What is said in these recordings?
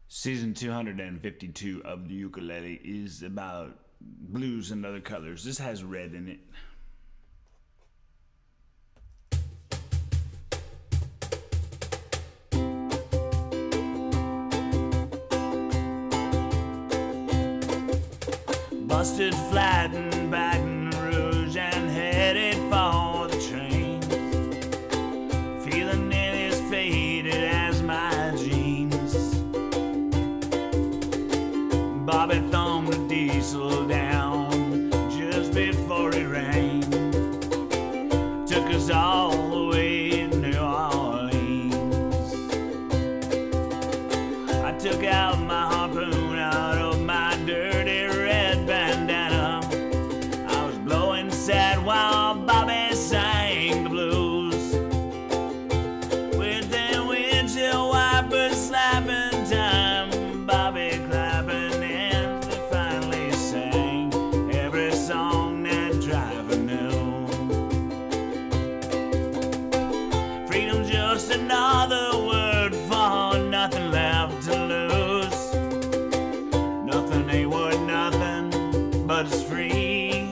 Season 252 of the ukulele is about blues and other colors. This has red in it. Busted flat in Baton Rouge and headed for the train, feeling nearly as faded as my jeans. Bobby thumbed the diesel down just before it rained, took us all the way to New Orleans. I took out my harpoon out of my dirty red bandana. I was blowing sad while Bobby sang the blues, with the windshield wipers slapping time, Bobby clapping hands. We finally sang every song that driver knew. Freedom's just another word for nothing left to lose. Nothing ain't worth nothing, but it's free.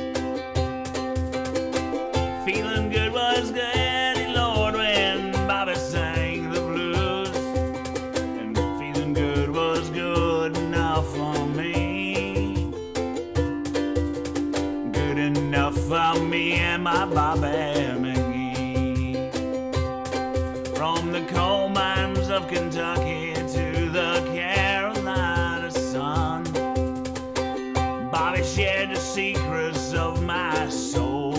Feeling good was good, Lord, when Bobby sang the blues. And feeling good was good enough for me. Good enough for me and my Bobby McGee. From the coal mines of Kentucky to the Carolina sun, Bobby shared the secrets of my soul,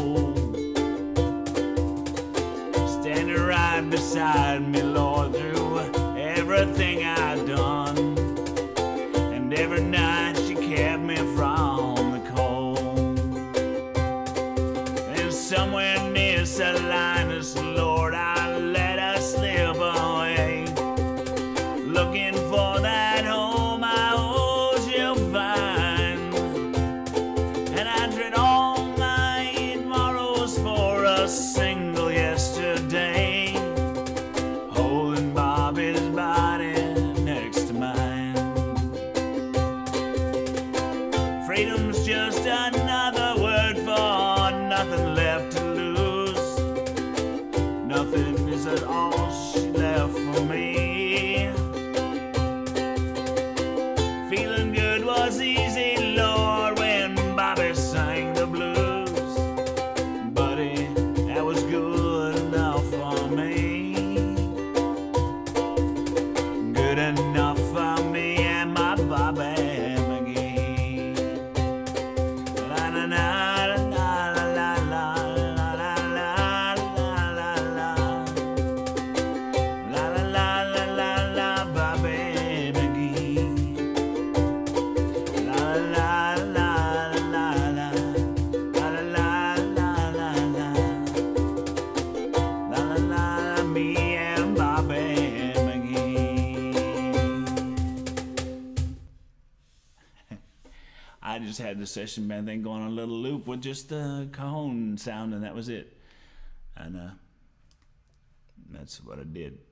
standing right beside me, Lord, through everything I've done. And every night she kept me from the cold. And somewhere near Salinas, Lord, I let her slip away, looking for that home I hope she'll find. And I trade all my tomorrows for a single yesterday, holding Bobby's body next to mine. Freedom's just another word for nothing left to lose. Nothing is at all she left for me. Feeling good was easy, Lord, when Bobby sang the blues. Buddy, that was good enough for me. Good enough for me and my Bobby McGee. La la la la la la la la la la la la. La la la la la la, Bobby McGee. La la la la la la la la la la la la la, me and Bobby McGee. I just had the session band thing going on a little loop with just the cajon sound, and that was it. And that's what I did.